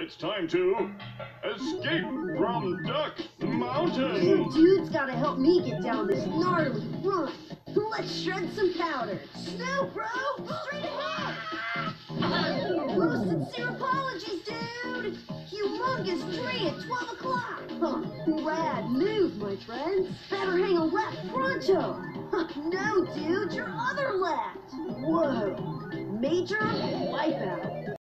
it's time to escape from Duck Mountain. You dudes gotta help me get down this gnarly run. Let's shred some powder. Snoop, bro! Straight ahead! Most sincere apologies, dude! Humongous tree at 12 o'clock! Huh, rad move, my friends. Better hang a left pronto! No, dude, your other left! Whoa! Major wipeout!